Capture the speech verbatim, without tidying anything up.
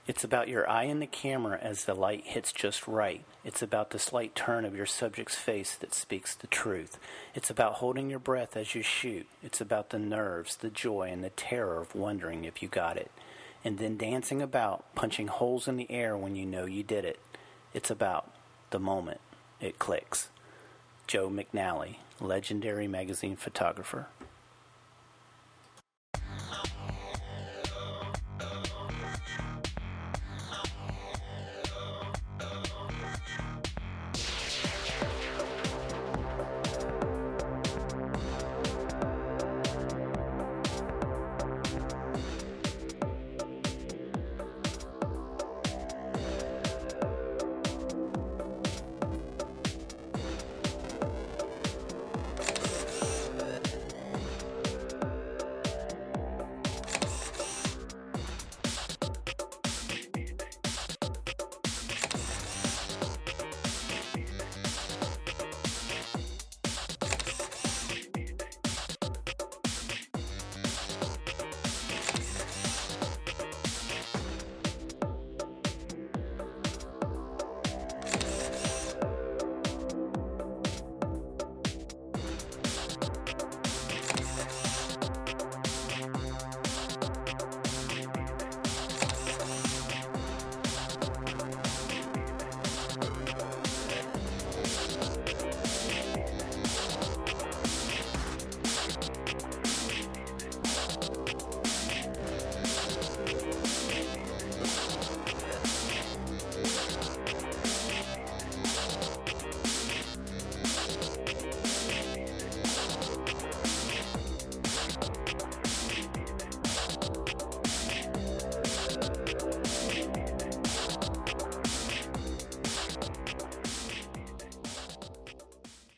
It's about your eye in the camera as the light hits just right. It's about the slight turn of your subject's face that speaks the truth. It's about holding your breath as you shoot. It's about the nerves, the joy, and the terror of wondering if you got it. And then dancing about, punching holes in the air when you know you did it. It's about the moment it clicks. Joe McNally, legendary magazine photographer.